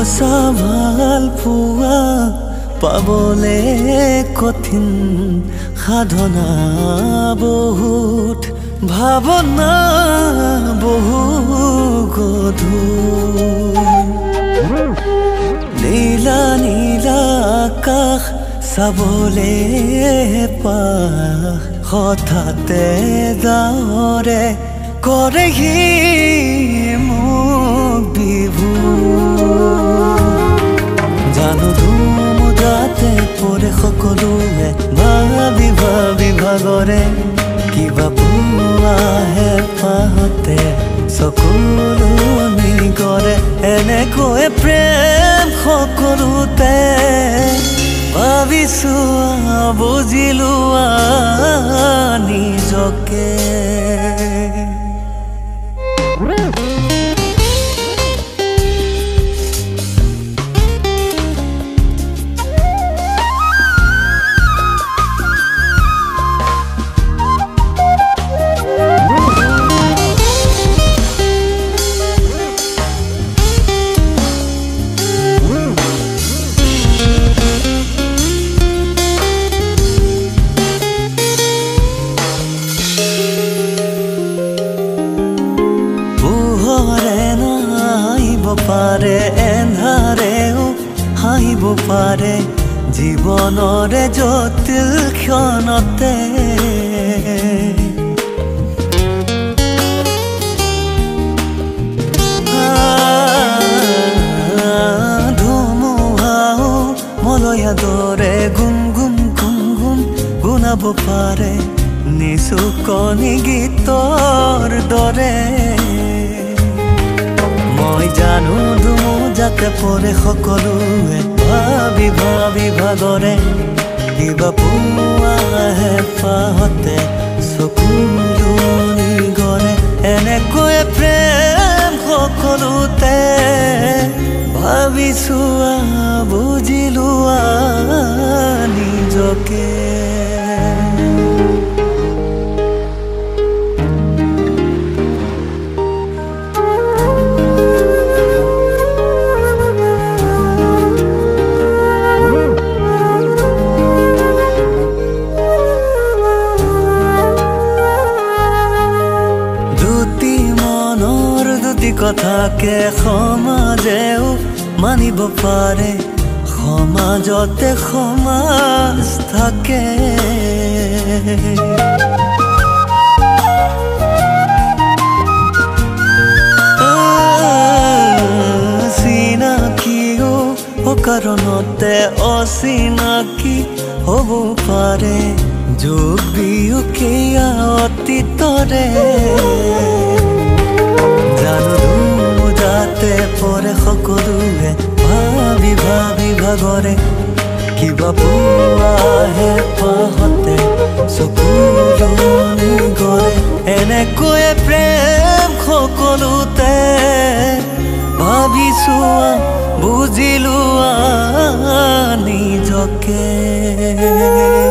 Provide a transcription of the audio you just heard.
সঁচা ভাল পোৱা পাবলে কঠিন সাধনা বহুত ভাৱনা বহু গধুৰ নীলা নীলা আকাশ চাবলে পাখ হঠাতে ডাৱৰে কৰেহি মোক বিভোৰ জানো ধুমুদাতে পৰে সকলোৱে ভাবি ভাবি ভাগৰে কিবা পোৱাহে পাহতে চকুলনি কৰে এনেকৈ প্ৰেম সকলোতে ভাবিছো বুজিলো নিজকে পাৰে এন্ধাৰেও হাঁহিব পাৰে জীৱনৰে জটিল ক্ষণতে ধুমুহাও মলয়া দৰে গুম গুম গুম গুম গুণাব পাৰে নিচুকনি গীতৰ দৰে মই জানো ধুমুজাতে পৰে সকলোৱে ভাবি ভাবি ভাগৰে কিবা পোৱাহে পাহতে চকুলনি গৰে এনেকৈ প্ৰেম সকলোতে ভাবিছো বুজিলো নিজকে কথাকে সমাজেও মানিব পাৰে সমাজতে সমাজ থাকে চিনাকিও অকাৰণতে অচিনাকি হ'ব পাৰে যোগ বিয়োগীয়া অতীতৰে জানো ধুমুদাতে পৰে সকলোৱে ভাবি ভাবি ভাগৰে কিবা পোৱাহে পাহতে চকুলনি গৰে এনেকৈ প্ৰেম সকলোতে ভাবিছো বুজিলো নিজকে